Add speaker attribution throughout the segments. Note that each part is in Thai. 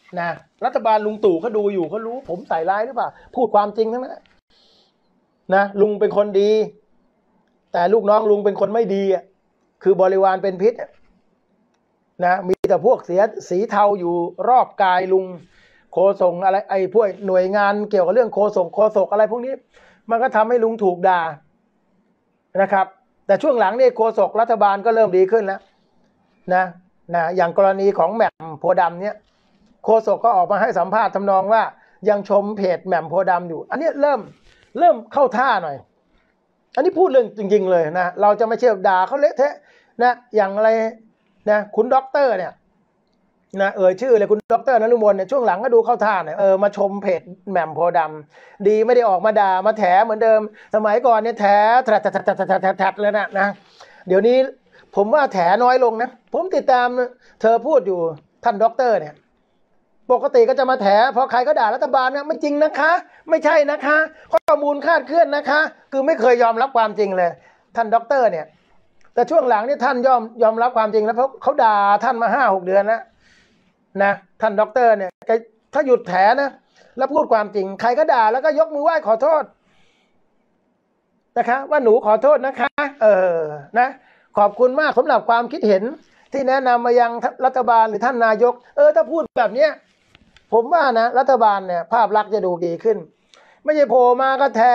Speaker 1: นะรัฐบาลลุงตู่เขาดูอยู่เขารู้ผมใส่ร้ายหรือเปล่าพูดความจริงทั้งนั้นนะลุงเป็นคนดีแต่ลูกน้องลุงเป็นคนไม่ดีอ่ะคือบริวารเป็นพิษนะมีแต่พวกเสียสีเทาอยู่รอบกายลุงโฆษกอะไรไอ้พวกหน่วยงานเกี่ยวกับเรื่องโฆษกอะไรพวกนี้มันก็ทำให้ลุงถูกด่านะครับแต่ช่วงหลังนี่โฆษกรัฐบาลก็เริ่มดีขึ้นแล้วนะอย่างกรณีของแหม่มโพธิ์ดำเนี่ยโฆษกก็ออกมาให้สัมภาษณ์ทำนองว่ายังชมเพจแหม่มโพธิ์ดำอยู่อันนี้เริ่มเข้าท่าหน่อยอันนี้พูดเรื่องจริงๆเลยนะเราจะไม่เชื่อด่าเขาเละเทะนะอย่างอะไรนะคุณด็อกเตอร์เนี่ยนะชื่อเลยคุณด็อกเตอร์นฤมลเนี่ยช่วงหลังก็ดูเข้าท่าเนี่ยมาชมเพจแหม่มโพธิ์ดำดีไม่ได้ออกมาด่ามาแถเหมือนเดิมสมัยก่อนเนี่ยแถเลยนะเดี๋ยวนี้ผมว่าแถน้อยลงนะผมติดตามเธอพูดอยู่ท่านด็อกเตอร์เนี่ยปกติก็จะมาแถพอใครก็ด่ารัฐบาลนะไม่จริงนะคะไม่ใช่นะคะข้อมูลคลาดเคลื่อนนะคะคือไม่เคยยอมรับความจริงเลยท่านด็อกเตอร์เนี่ยแต่ช่วงหลังนี่ท่านยอมรับความจริงแล้วเพราะเขาด่าท่านมา5-6 เดือนแล้วนะท่านด็อกเตอร์เนี่ยถ้าหยุดแถนะแล้วพูดความจริงใครก็ด่าแล้วก็ยกมือไหว้ขอโทษนะคะว่าหนูขอโทษนะคะนะขอบคุณมากสำหรับความคิดเห็นที่แนะนำมายังรัฐบาลหรือท่านนายกถ้าพูดแบบเนี้ยผมว่านะรัฐบาลเนี่ยภาพลักษณ์จะดูดีขึ้นไม่ใช่โผล่มาก็แถ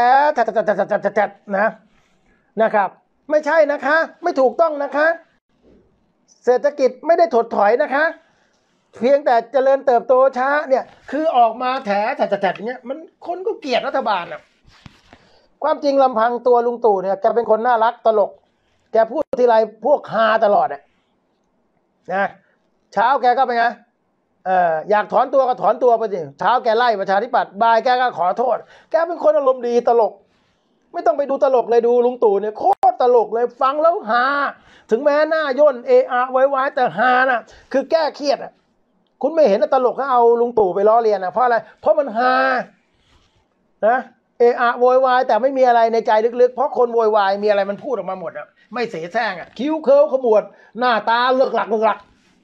Speaker 1: นะครับไม่ใช่นะคะไม่ถูกต้องนะคะเศรษฐกิจไม่ได้ถดถอยนะคะเพียงแต่เจริญเติบโตช้าเนี่ยคือออกมาแถเนี้ยมันคนก็เกลียดรัฐบาลอ่ะความจริงลำพังตัวลุงตู่เนี่ยแกเป็นคนน่ารักตลกแกพูดทีไรพวกฮาตลอดอ่ะนะเช้าแกก็เป็นไงอยากถอนตัวก็ถอนตัวไปสิเช้าแกไล่ประชาธิปัตย์บ่ายแกก็ขอโทษแกเป็นคนอารมณ์ดีตลกไม่ต้องไปดูตลกเลยดูลุงตู่เนี่ยโคตรตลกเลยฟังแล้วฮาถึงแม้หน้าย่นไว้แต่ฮาน่ะคือแก้เครียดอ่ะคุณไม่เห็นตลกเขาเอาลุงตู่ไปล้อเลียนอ่ะเพราะอะไรเพราะมันฮานะโวยวายแต่ไม่มีอะไรในใจลึกๆเพราะคนโวยวายมีอะไรมันพูดออกมาหมดอ่ะไม่เสแสร้งอ่ะคิ้วเคิ้วขมวดหน้าตาเลิกหลัก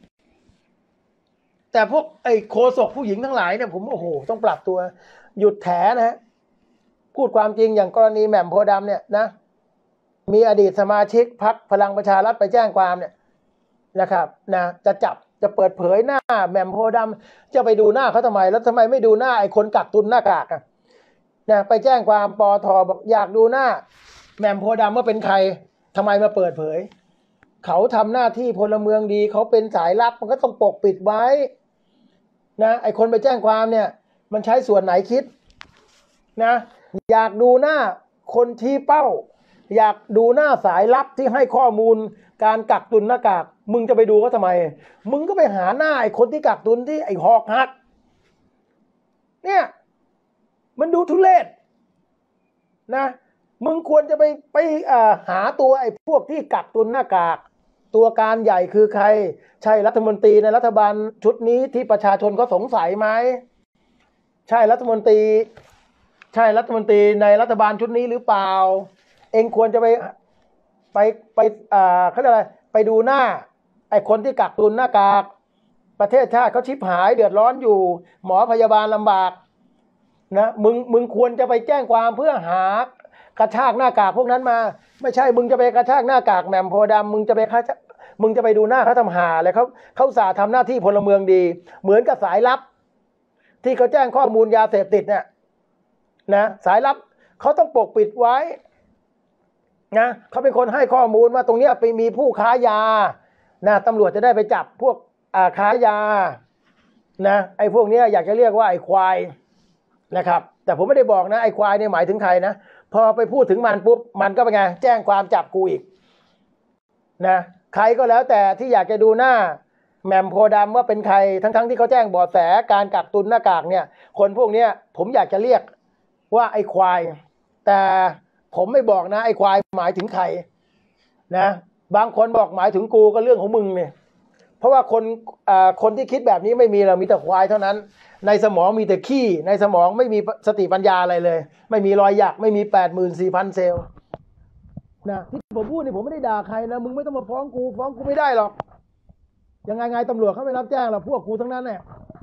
Speaker 1: แต่พวกไอ้โคศกผู้หญิงทั้งหลายเนี่ยผมโอ้โหต้องปรับตัวหยุดแถนะฮะพูดความจริงอย่างกรณีแหม่มโพธิ์ดำเนี่ยนะมีอดีตสมาชิกพรรคพลังประชารัฐไปแจ้งความเนี่ยนะครับนะจะเปิดเผยหน้าแหม่มโพธิ์ดำจะไปดูหน้าเขาทำไมแล้วทำไมไม่ดูหน้าไอ้คนกักตุนหน้ากากอ่ะนะไปแจ้งความปทบอกอยากดูหน้าแหม่มโพธิ์ดำว่าเป็นใครทำไมมาเปิดเผยเขาทำหน้าที่พลเมืองดีเขาเป็นสายลับมันก็ต้องปกปิดไว้นะไอ้คนไปแจ้งความเนี่ยมันใช้ส่วนไหนคิดนะอยากดูหน้าคนชี้เป้าอยากดูหน้าสายลับที่ให้ข้อมูลการกักตุนหน้ากากมึงจะไปดูเขาทำไมมึงก็ไปหาหน้าไอ้คนที่กักตุนที่ไอ้หอกหักเนี่ยมันดูทุเรศนะมึงควรจะไปหาตัวไอ้พวกที่กักตุนหน้ากากตัวการใหญ่คือใครใช่รัฐมนตรีในรัฐบาลชุดนี้ที่ประชาชนก็สงสัยไหมใช่รัฐมนตรีในรัฐบาลชุดนี้หรือเปล่าเองควรจะไปเขาเรียกอะไรไปดูหน้าไอ้คนที่กักตุนหน้ากากประเทศชาติเขาชิบหายเดือดร้อนอยู่หมอพยาบาลลำบากนะมึงควรจะไปแจ้งความเพื่อหากระชากหน้ากากพวกนั้นมาไม่ใช่มึงจะไปกระชากหน้ากากแหม่มโพธิ์ดำมึงจะไปดูหน้าเขาทำหาอะไรเขาสาทำหน้าที่พลเมืองดีเหมือนกับสายลับที่เขาแจ้งข้อมูลยาเสพติดเนี่ยนะสายลับเขาต้องปกปิดไว้นะเขาเป็นคนให้ข้อมูลว่าตรงนี้ไปมีผู้ค้ายานะตำรวจจะได้ไปจับพวกค้ายานะไอ้พวกนี้อยากจะเรียกว่าไอ้ควายนะครับแต่ผมไม่ได้บอกนะไอ้ควายเนี่ยหมายถึงใครนะพอไปพูดถึงมันปุ๊บมันก็เป็นไงแจ้งความจับกูอีกนะใครก็แล้วแต่ที่อยากจะดูหน้าแหม่มโพธิ์ดำว่าเป็นใครทั้งที่เขาแจ้งเบาะแสการกักตุนหน้ากากเนี่ยคนพวกนี้ผมอยากจะเรียกว่าไอ้ควายแต่ผมไม่บอกนะไอ้ควายหมายถึงใครนะบางคนบอกหมายถึงกูก็เรื่องของมึงเนี่ยเพราะว่าคนที่คิดแบบนี้ไม่มีเรามีแต่ควายเท่านั้นในสมองมีแต่ขี้ในสมองไม่มีสติปัญญาอะไรเลยไม่มีรอยหยักไม่มี84,000 เซลล์นะที่ผมพูดนี่ผมไม่ได้ด่าใครนะมึงไม่ต้องมาฟ้องกูไม่ได้หรอกยังไงตำรวจเขาไม่รับแจ้งหรอกพวกกูทั้งนั้นเนี่ย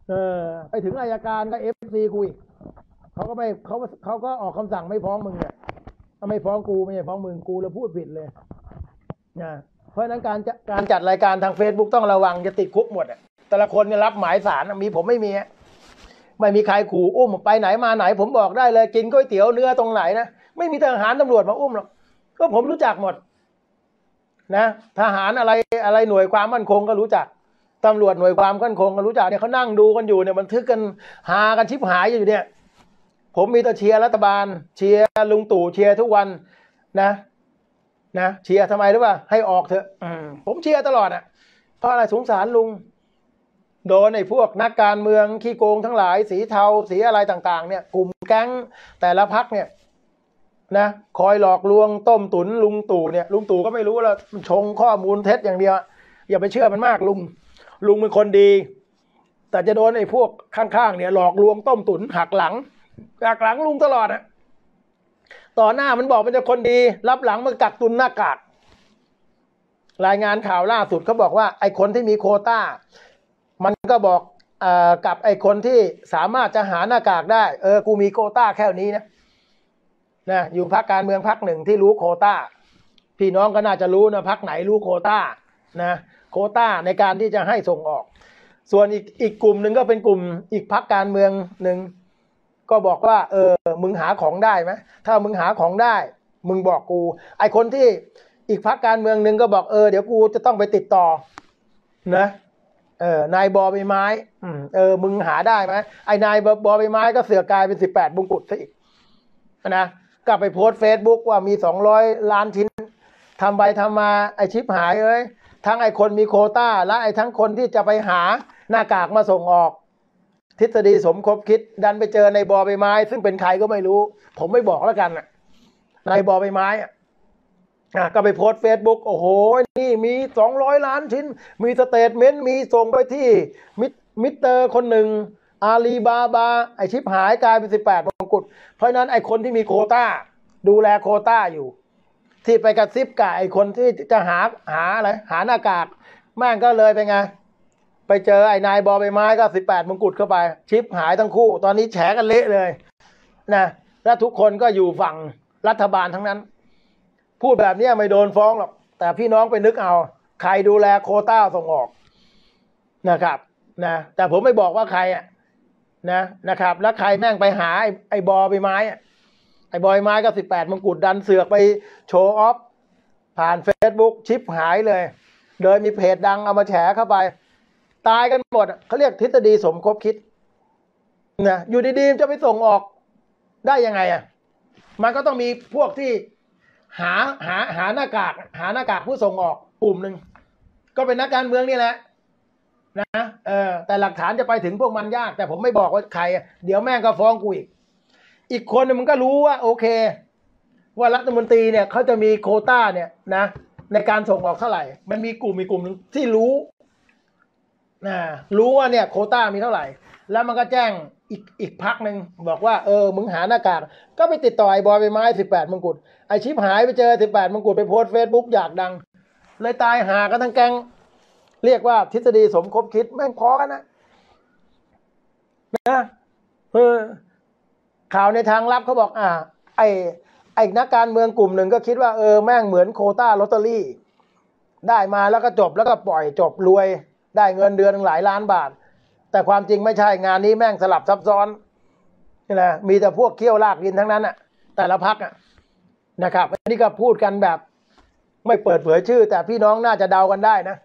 Speaker 1: เออไปถึงอัยการก็FCกูอีกเขาก็ไม่เขาก็ออกคำสั่งไม่ฟ้องมึงเนี่ยไม่ฟ้องกูไม่ใช่ฟ้องมึงกูแล้วพูดผิดเลยนะเพราะฉะนั้นการจัดรายการทาง Facebook ต้องระวังจะติดคุกหมดอ่ะแต่ละคนเนี่ยรับหมายสารมีผมไม่มีใครขู่อุ้มไปไหนมาไหนผมบอกได้เลยกินก๋วยเตี๋ยวเนื้อตรงไหนนะไม่มีทหารตำรวจมาอุ้มหรอกก็ผมรู้จักหมดนะทหารอะไรหน่วยความมั่นคงก็รู้จักตำรวจหน่วยความมั่นคงก็รู้จักเนี่ยเขานั่งดูกันอยู่เนี่ยบันทึกกันหากันชิบหายอยู่เนี่ยผมมีแต่เชียร์รัฐบาลเชียร์ลุงตู่เชียร์ทุกวันนะเชียร์ทำไมหรือเปล่าให้ออกเถอะผมเชียร์ตลอดอ่ะเพราะอะไรสงสารลุงโดนไอ้พวกนักการเมืองขี้โกงทั้งหลายสีเทาสีอะไรต่างๆเนี่ยกลุ่มแก๊งแต่ละพรรคเนี่ยนะคอยหลอกลวงต้มตุ๋นลุงตู่เนี่ยลุงตู่ก็ไม่รู้แล้วมันชงข้อมูลเท็จอย่างเดียวอย่าไปเชื่อมันมากลุงเป็นคนดีแต่จะโดนไอ้พวกข้างๆเนี่ยหลอกลวงต้มตุ๋นหักหลังลุงตลอดอ่ะต่อหน้ามันบอกมันจะคนดีรับหลังมันกักตุนหน้ากากรายงานข่าวล่าสุดเขาบอกว่าไอ้คนที่มีโควต้ามันก็บอกกับไอ้คนที่สามารถจะหาหน้ากากได้กูมีโควต้าแค่นี้นะอยู่พรรคการเมืองพรรคหนึ่งที่รู้โควต้าพี่น้องก็น่าจะรู้นะพรรคไหนรู้โควต้านะโควต้าในการที่จะให้ส่งออกส่วนอีกกลุ่มหนึ่งก็เป็นกลุ่มอีกพรรคการเมืองหนึ่งก็บอกว่ามึงหาของได้ไหมถ้ามึงหาของได้มึงบอกกูไอคนที่อีกพรรคการเมืองหนึ่งก็บอกเดี๋ยวกูจะต้องไปติดต่อนะนายบอใบไม้มึงหาได้ไหมไอนายบอใบไม้ก็เสือกกลายเป็น18 มงกุฎซะอีกนะก็ไปโพสต์ Facebook ว่ามี200 ล้านชิ้นทำไปทำมาไอชิปหายทั้งไอคนมีโควต้าและไอทั้งคนที่จะไปหาหน้ากากมาส่งออกทฤษฎีสมคบคิดดันไปเจอในบอใบไม้ซึ่งเป็นใครก็ไม่รู้ผมไม่บอกแล้วกันในบอใบไม้ก็ไปโพสต์ Facebook โอ้โหนี่มี200 ล้านชิ้นมีสเตทเมนต์มีส่งไปที่มิสเตอร์คนหนึ่งอาลีบาบาไอชิปหายกลายเป็น18 มงกุฎเพราะนั้นไอคนที่มีโควต้าดูแลโควต้าอยู่ที่ไปกระซิบกับไอคนที่จะหาอะไรหาหน้ากากแม่งก็เลยไปไงไปเจอไอ้นายบอใบไม้ก็18 มงกุฎเข้าไปชิปหายทั้งคู่ตอนนี้แฉกันเละเลยนะและทุกคนก็อยู่ฝั่งรัฐบาลทั้งนั้นพูดแบบนี้ไม่โดนฟ้องหรอกแต่พี่น้องไปนึกเอาใครดูแลโควต้าส่งออกนะครับแต่ผมไม่บอกว่าใครนะครับแล้วใครแม่งไปหาไอ้บอใบไม้ไอ้บอใบไม้ก็18 มงกุฎดันเสือกไปโชว์ออฟผ่าน Facebook ชิปหายเลยโดยมีเพจดังเอามาแฉเข้าไปตายกันหมดเขาเรียกทฤษฎีสมคบคิดอยู่ดีๆจะไปส่งออกได้ยังไงมันก็ต้องมีพวกที่หาหน้ากากผู้ส่งออกกลุ่มหนึ่งก็เป็นนักการเมืองนี่แหละแต่หลักฐานจะไปถึงพวกมันยากแต่ผมไม่บอกว่าใครเดี๋ยวแม่งก็ฟ้องกูอีกคนนึงมันก็รู้ว่าโอเคว่ารัฐมนตรีเนี่ยเขาจะมีโควต้าเนี่ยในการส่งออกเท่าไหร่มันมีกลุ่มนึงที่รู้ว่าเนี่ยโควต้ามีเท่าไหร่แล้วมันก็แจ้งอีกพรรคหนึ่งบอกว่ามึงหาหน้ากากก็ไปติดต่อไอ้บอยใบไม้18 มงกุฎไอ้ชิปหายไปเจอ18 มงกุฎไปโพสต์ Facebook อยากดังเลยตายหากันทั้งแก๊งเรียกว่าทฤษฎีสมคบคิดแม่งพอกันนะข่าวในทางลับเขาบอกไอ้นักการเมืองกลุ่มหนึ่งก็คิดว่าแม่งเหมือนโควต้าลอตเตอรี่ได้มาแล้วก็จบแล้วก็ปล่อยจบรวยได้เงินเดือนหลายล้านบาทแต่ความจริงไม่ใช่งานนี้แม่งสลับซับซ้อนนี่แหละมีแต่พวกเขี้ยวลากดินทั้งนั้นแต่ละพรรคนะครับอันนี้ก็พูดกันแบบไม่เปิดเผยชื่อแต่พี่น้องน่าจะเดากันได้นะ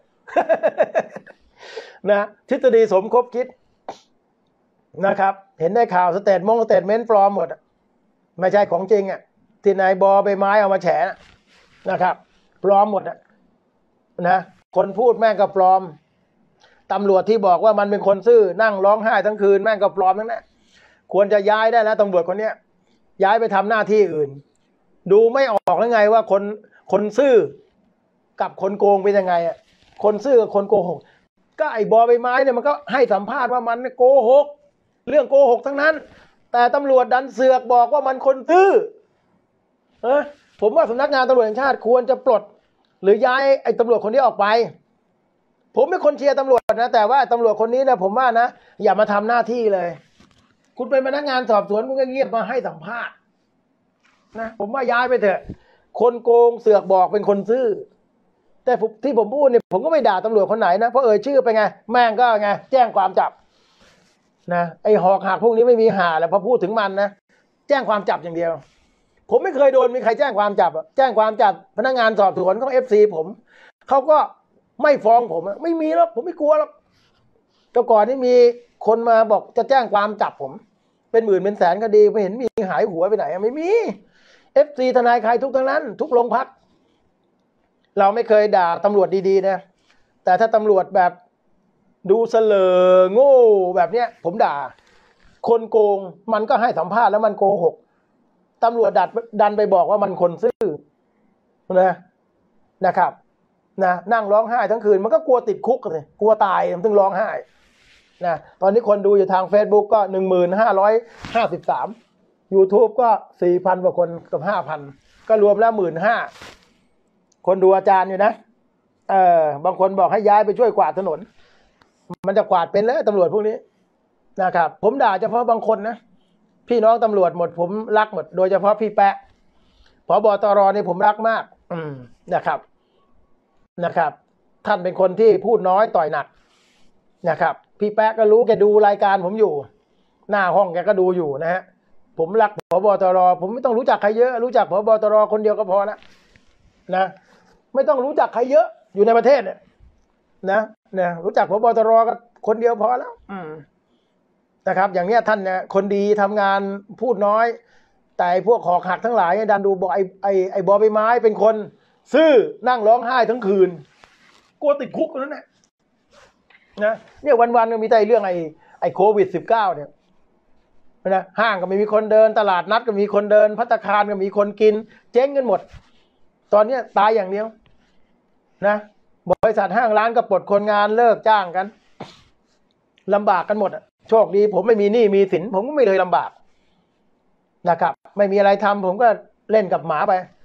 Speaker 1: ทฤษฎีสมคบคิดนะครับเห็นได้ข่าวสเตทเมนต์ปลอมหมดไม่ใช่ของจริงที่นายบอใบไม้เอามาแฉนะครับปลอมหมดคนพูดแม่งก็ปลอมตำรวจที่บอกว่ามันเป็นคนซื่อนั่งร้องไห้ทั้งคืนแม่งก็ปลอมทั้งนั้นควรจะย้ายได้แล้วตำรวจคนนี้ย้ายไปทำหน้าที่อื่นดูไม่ออกแล้วไงว่าคนซื่อกับคนโกงเป็นยังไงคนซื่อกับคนโกหกก็ไอ้บอใบไม้เนี่ยมันก็ให้สัมภาษณ์ว่ามันโกหกเรื่องโกหกทั้งนั้นแต่ตำรวจดันเสือกบอกว่ามันคนซื่อผมว่าสำนักงานตำรวจแห่งชาติควรจะปลดหรือย้ายไอ้ตำรวจคนนี้ออกไปผมเป็นคนเชียร์ตำรวจนะแต่ว่าตำรวจคนนี้นะผมว่านะอย่ามาทำหน้าที่เลยคุณเป็นพนักงานสอบสวนคุณก็เงียบมาให้สัมภาษณ์นะผมว่าย้ายไปเถอะคนโกงเสือกบอกเป็นคนซื่อแต่ที่ผมพูดเนี่ยผมก็ไม่ด่าตำรวจคนไหนนะเพราะชื่อไปไงแม่งก็ไงแจ้งความจับนะไอ้หอกหักพวกนี้ไม่มีหาแล้วพอพูดถึงมันนะแจ้งความจับอย่างเดียวผมไม่เคยโดนมีใครแจ้งความจับแจ้งความจับพนักงานสอบสวนของFCผมเขาก็ไม่ฟ้องผมไม่มีแล้วผมไม่กลัวแล้วแต่ก่อนนี่มีคนมาบอกจะแจ้งความจับผมเป็นหมื่นเป็นแสนคดีไม่เห็นมีหายหัวไปไหนไม่มีFC ทนายใครทุกทั้งนั้นทุกโรงพักเราไม่เคยด่าตำรวจดีๆนะแต่ถ้าตำรวจแบบดูเสลอโง่แบบเนี้ยผมด่าคนโกงมันก็ให้สัมภาษณ์แล้วมันโกหกตำรวจดันไปบอกว่ามันคนซื่อนะครับนะนั่งร้องไห้ทั้งคืนมันก็กลัวติดคุกเลยกลัวตายมันถึงร้องไห้นะตอนนี้คนดูอยู่ทาง Facebook ก็ 1553 YouTube ก็ 4,000 กว่าคนกับ 5,000 ก็รวมแล้ว 15,000 คนดูอาจารย์อยู่นะบางคนบอกให้ย้ายไปช่วยกวาดถนนมันจะกวาดเป็นแล้วตำรวจพวกนี้นะครับผมด่าเฉพาะบางคนนะพี่น้องตำรวจหมดผมรักหมดโดยเฉพาะพี่แปะผบ.ตร.นี่ผมรักมากนะครับท่านเป็นคนที่พูดน้อยต่อยหนักนะครับพี่แป๊ะก็รู้แกดูรายการผมอยู่หน้าห้องแกก็ดูอยู่นะฮะผมรักผบ.ตร.ผมไม่ต้องรู้จักใครเยอะรู้จักผบ.ตร.คนเดียวก็พอนะไม่ต้องรู้จักใครเยอะอยู่ในประเทศเนี่ยนะรู้จักผบ.ตร.ก็คนเดียวพอแล้วนะครับอย่างเนี้ยท่านเนี่ยคนดีทำงานพูดน้อยแต่พวกหอกหักทั้งหลายดันดูบอกไอ้บอใบไม้เป็นคนซื่อนั่งร้องไห้ทั้งคืนกลัวติดคุกนั่นแหละนะเนี่ยวันๆก็มีแต่เรื่องไอ้โควิด -19 เนี่ยนะห้างก็ไม่มีคนเดินตลาดนัดก็มีคนเดินภัตตาคารก็มีคนกินเจ๊งกันหมดตอนนี้ตายอย่างเดียวนะบริษัทห้างร้านก็ปลดคนงานเลิกจ้างกันลำบากกันหมดโชคดีผมไม่มีหนี้มีสินผมก็ไม่เลยลำบากนะครับไม่มีอะไรทำผมก็เล่นกับหมาไป